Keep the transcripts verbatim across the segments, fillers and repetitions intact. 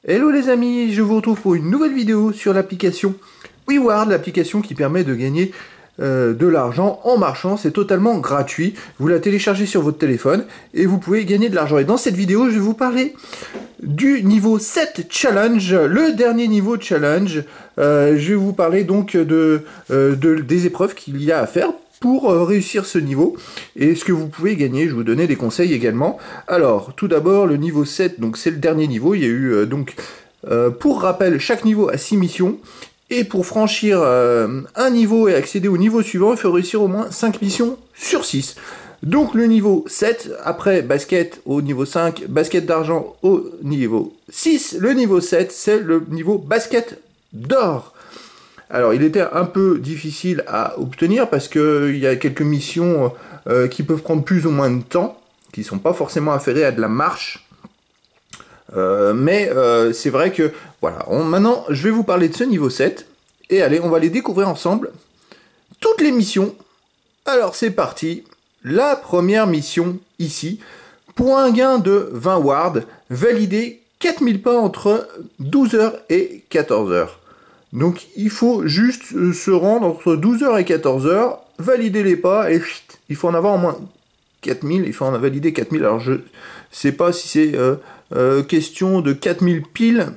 Hello les amis, je vous retrouve pour une nouvelle vidéo sur l'application WeWard, l'application qui permet de gagner euh, de l'argent en marchant. C'est totalement gratuit, vous la téléchargez sur votre téléphone et vous pouvez gagner de l'argent. Et dans cette vidéo, je vais vous parler du niveau sept challenge, le dernier niveau challenge. Euh, je vais vous parler donc de, euh, de, des épreuves qu'il y a à faire pour euh, réussir ce niveau et ce que vous pouvez gagner. Je vais vous donner des conseils également. Alors, tout d'abord, le niveau sept, donc c'est le dernier niveau. Il y a eu, euh, donc, euh, pour rappel, chaque niveau a six missions. Et pour franchir euh, un niveau et accéder au niveau suivant, il faut réussir au moins cinq missions sur six. Donc le niveau sept, après basket au niveau cinq, basket d'argent au niveau six. Le niveau sept, c'est le niveau basket d'or. Alors, il était un peu difficile à obtenir parce qu'il y a quelques missions euh, qui peuvent prendre plus ou moins de temps, qui ne sont pas forcément affairées à de la marche. Euh, mais euh, c'est vrai que, voilà, on, maintenant, je vais vous parler de ce niveau sept. Et allez, on va les découvrir ensemble. Toutes les missions. Alors, c'est parti. La première mission, ici. Pour un gain de vingt wards, valider quatre mille pas entre douze heures et quatorze heures. Donc il faut juste se rendre entre douze heures et quatorze heures, valider les pas, et chut, il faut en avoir au moins quatre mille, il faut en valider quatre mille. Alors je sais pas si c'est euh, euh, question de quatre mille piles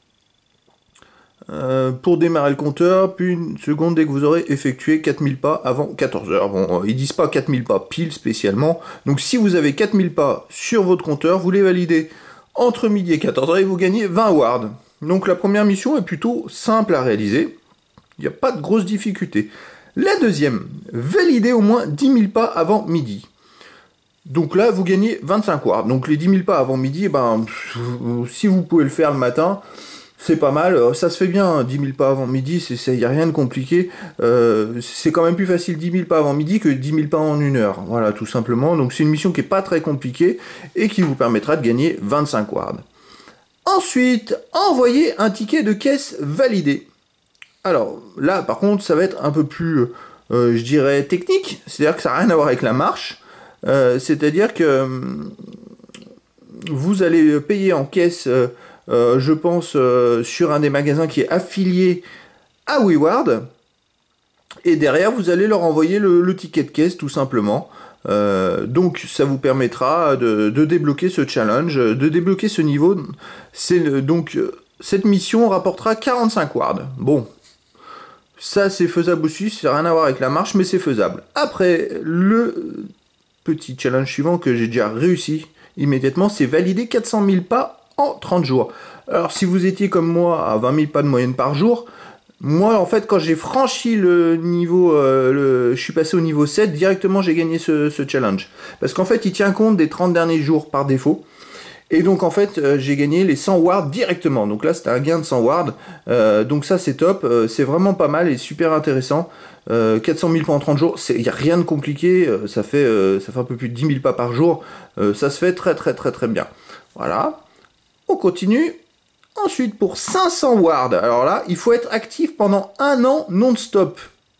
euh, pour démarrer le compteur, puis une seconde dès que vous aurez effectué quatre mille pas avant quatorze heures. Bon, euh, ils disent pas quatre mille pas pile spécialement, donc si vous avez quatre mille pas sur votre compteur, vous les validez entre midi et quatorze heures et vous gagnez vingt wards. Donc la première mission est plutôt simple à réaliser, il n'y a pas de grosses difficultés. La deuxième, valider au moins dix mille pas avant midi. Donc là, vous gagnez vingt-cinq wards. Donc les dix mille pas avant midi, ben, si vous pouvez le faire le matin, c'est pas mal. Ça se fait bien, hein, dix mille pas avant midi, il n'y a rien de compliqué. Euh, c'est quand même plus facile dix mille pas avant midi que dix mille pas en une heure. Voilà, tout simplement. Donc c'est une mission qui n'est pas très compliquée et qui vous permettra de gagner vingt-cinq wards. Ensuite, envoyer un ticket de caisse validé. Alors là, par contre, ça va être un peu plus, euh, je dirais, technique. C'est-à-dire que ça n'a rien à voir avec la marche. Euh, C'est-à-dire que euh, vous allez payer en caisse, euh, euh, je pense, euh, sur un des magasins qui est affilié à WeWard. Et derrière, vous allez leur envoyer le, le ticket de caisse, tout simplement. Euh, donc ça vous permettra de, de débloquer ce challenge, de débloquer ce niveau. C'est donc cette mission rapportera quarante-cinq wards. Bon, ça c'est faisable aussi, ça n'a rien à voir avec la marche, mais c'est faisable. Après, le petit challenge suivant que j'ai déjà réussi immédiatement, c'est valider quatre cent mille pas en trente jours. Alors si vous étiez comme moi à vingt mille pas de moyenne par jour, moi, en fait, quand j'ai franchi le niveau, euh, le, je suis passé au niveau sept, directement, j'ai gagné ce, ce challenge. Parce qu'en fait, il tient compte des trente derniers jours par défaut. Et donc, en fait, euh, j'ai gagné les cent wards directement. Donc là, c'était un gain de cent wards. Euh, donc ça, c'est top. Euh, c'est vraiment pas mal et super intéressant. Euh, quatre cent mille pas en trente jours, il n'y a rien de compliqué. Euh, ça, fait, euh, ça fait un peu plus de dix mille pas par jour. Euh, ça se fait très, très, très, très bien. Voilà. On continue. Ensuite, pour cinq cents wards, alors là, il faut être actif pendant un an non-stop.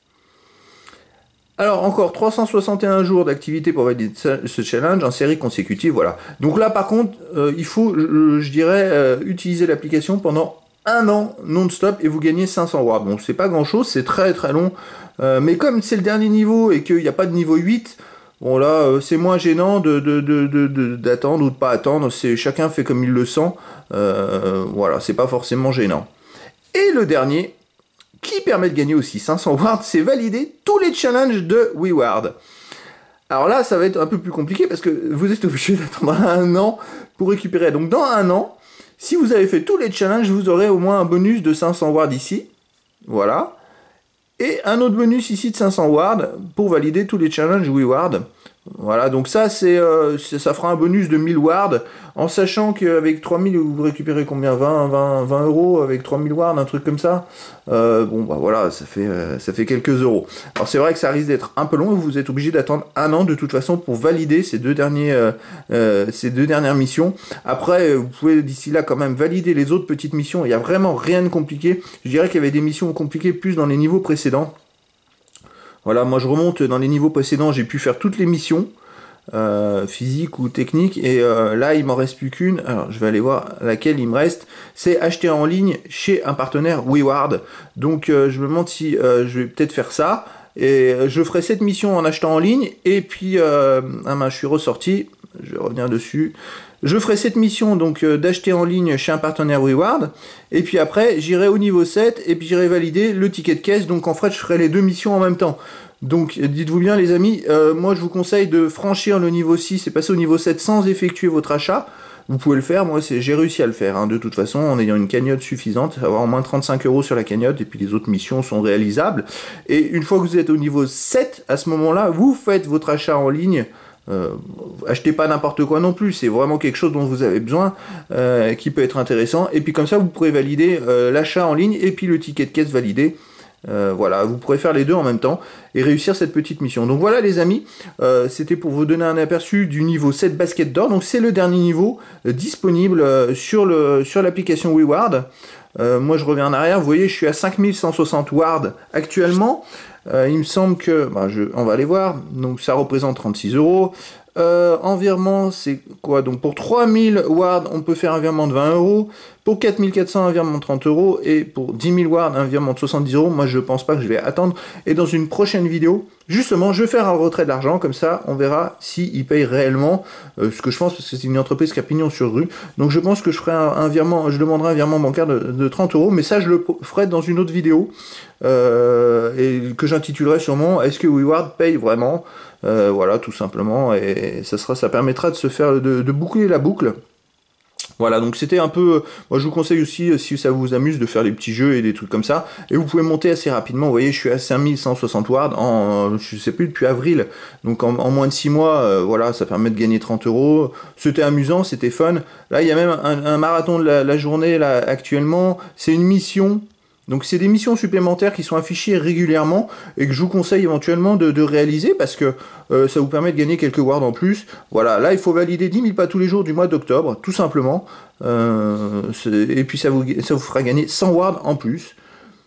Alors, encore trois cent soixante et un jours d'activité pour valider ce challenge en série consécutive, voilà. Donc là, par contre, euh, il faut, je, je dirais, euh, utiliser l'application pendant un an non-stop et vous gagnez cinq cents wards. Bon, c'est pas grand-chose, c'est très très long. Euh, mais comme c'est le dernier niveau et qu'il n'y a pas de niveau huit... Bon là, euh, c'est moins gênant de, de, de, de, de, d'attendre ou de pas attendre, c'est chacun fait comme il le sent, euh, voilà, c'est pas forcément gênant. Et le dernier, qui permet de gagner aussi cinq cents wards, c'est valider tous les challenges de WeWard. Alors là, ça va être un peu plus compliqué parce que vous êtes obligé d'attendre un an pour récupérer. Donc dans un an, si vous avez fait tous les challenges, vous aurez au moins un bonus de cinq cents wards ici, voilà. Et un autre bonus ici de cinq cents wards pour valider tous les challenges WeWard. Voilà, donc ça, c'est, euh, ça fera un bonus de mille wards, en sachant qu'avec trois mille, vous récupérez combien, vingt, vingt, vingt euros avec trois mille wards, un truc comme ça. Euh, bon, bah voilà, ça fait, euh, ça fait quelques euros. Alors c'est vrai que ça risque d'être un peu long, et vous êtes obligé d'attendre un an de toute façon pour valider ces deux, derniers, euh, euh, ces deux dernières missions. Après, vous pouvez d'ici là quand même valider les autres petites missions, il n'y a vraiment rien de compliqué. Je dirais qu'il y avait des missions compliquées plus dans les niveaux précédents. Voilà, moi je remonte dans les niveaux précédents, j'ai pu faire toutes les missions. euh, physique ou technique. Et euh, là, il m'en reste plus qu'une. Alors, je vais aller voir laquelle il me reste. C'est acheter en ligne chez un partenaire WeWard. Donc, euh, je me demande si euh, je vais peut-être faire ça. Et je ferai cette mission en achetant en ligne. Et puis, euh, ah ben, je suis ressorti. Je vais revenir dessus. Je ferai cette mission donc euh, d'acheter en ligne chez un partenaire WeWard. Et puis après, j'irai au niveau sept et puis j'irai valider le ticket de caisse. Donc en fait, je ferai les deux missions en même temps. Donc dites-vous bien les amis, euh, moi je vous conseille de franchir le niveau six et passer au niveau sept sans effectuer votre achat. Vous pouvez le faire, moi j'ai réussi à le faire, hein, de toute façon, en ayant une cagnotte suffisante, avoir au moins trente-cinq euros sur la cagnotte, et puis les autres missions sont réalisables. Et une fois que vous êtes au niveau sept, à ce moment-là, vous faites votre achat en ligne. Euh, achetez pas n'importe quoi non plus, c'est vraiment quelque chose dont vous avez besoin, euh, qui peut être intéressant, et puis comme ça vous pourrez valider euh, l'achat en ligne et puis le ticket de caisse validé. Euh, voilà, vous pourrez faire les deux en même temps et réussir cette petite mission. Donc voilà les amis, euh, c'était pour vous donner un aperçu du niveau sept basket d'or. Donc c'est le dernier niveau euh, disponible euh, sur le sur l'application WeWard. Euh, moi je reviens en arrière, vous voyez je suis à cinq mille cent soixante ward actuellement. Euh, il me semble que, bah, je, on va aller voir, donc ça représente trente-six euros. Euh, en virement, c'est quoi? Donc pour trois mille ward, on peut faire un virement de vingt euros. Pour quatre mille quatre cents, un virement de trente euros. Et pour dix mille ward, un virement de soixante-dix euros. Moi, je pense pas que je vais attendre. Et dans une prochaine vidéo, justement, je vais faire un retrait de l'argent. Comme ça, on verra s'ils payent réellement. Euh, ce que je pense, parce que c'est une entreprise qui a pignon sur rue. Donc je pense que je ferai un, un virement, je demanderai un virement bancaire de, de trente euros. Mais ça, je le ferai dans une autre vidéo. Euh, et que j'intitulerai sûrement « Est-ce que WeWard paye vraiment ?» Euh, voilà, tout simplement, et ça sera, ça permettra de se faire, de, de boucler la boucle. Voilà, donc c'était un peu, moi je vous conseille aussi, si ça vous amuse, de faire des petits jeux et des trucs comme ça, et vous pouvez monter assez rapidement. Vous voyez, je suis à cinq mille cent soixante ward, en, je sais plus, depuis avril, donc en, en moins de six mois, euh, voilà, ça permet de gagner trente euros. C'était amusant, c'était fun. Là, il y a même un, un marathon de la, la journée, là, actuellement, c'est une mission. Donc c'est des missions supplémentaires qui sont affichées régulièrement et que je vous conseille éventuellement de, de réaliser parce que euh, ça vous permet de gagner quelques wards en plus. Voilà, là il faut valider dix mille pas tous les jours du mois d'octobre, tout simplement. Euh, et puis ça vous, ça vous fera gagner cent wards en plus.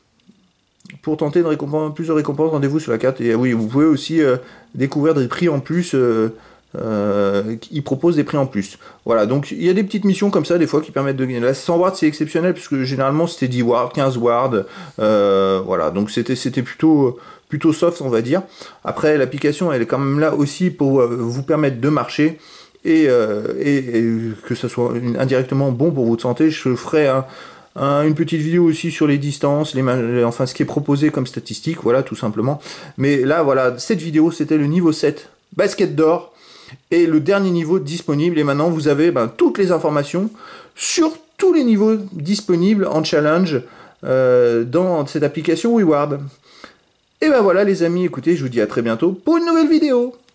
Pour tenter de récompense, plus de récompenses, rendez-vous sur la carte. Et oui, vous pouvez aussi euh, découvrir des prix en plus. Euh, Euh, ils proposent des prix en plus. Voilà, donc il y a des petites missions comme ça des fois qui permettent de gagner. Là, cent wards c'est exceptionnel puisque généralement c'était dix wards, quinze wards. Euh, voilà, donc c'était c'était plutôt plutôt soft on va dire. Après l'application elle est quand même là aussi pour euh, vous permettre de marcher et, euh, et, et que ça soit indirectement bon pour votre santé. Je ferai un, un, une petite vidéo aussi sur les distances, les, enfin ce qui est proposé comme statistique, voilà tout simplement. Mais là voilà, cette vidéo c'était le niveau sept basket d'or. Et le dernier niveau disponible, et maintenant vous avez ben, toutes les informations sur tous les niveaux disponibles en challenge euh, dans cette application WeWard. Et ben voilà les amis, écoutez, je vous dis à très bientôt pour une nouvelle vidéo.